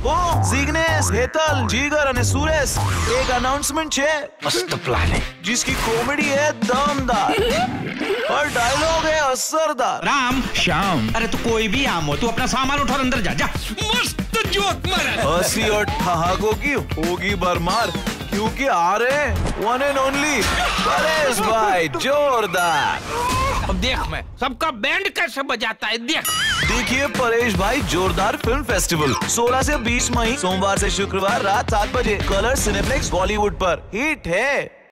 જીગ્નેશ, હેતલ, જીગર અને સુરેશ એક અનાઉન્સમેન્ટ છે મસ્ત પ્લાનિંગ जिसकी कॉमेडी है दमदार और डायलॉग है असरदार। राम श्याम, अरे तू कोई भी आम हो, तू अपना सामान उठा और अंदर जा जा। मस्त जोक मारा। हंसी और ठहाकों की होगी भरमार क्योंकि आ रहे वन एंड ओनली परेश भाई जोरदार। अब देख मैं सबका बैंड कैसे बजाता है, देख। देखिए परेश भाई जोरदार फिल्म फेस्टिवल 16 से 20 मई सोमवार से शुक्रवार रात 7 बजे कलर सिनेप्लेक्स बॉलीवुड पर। हिट है।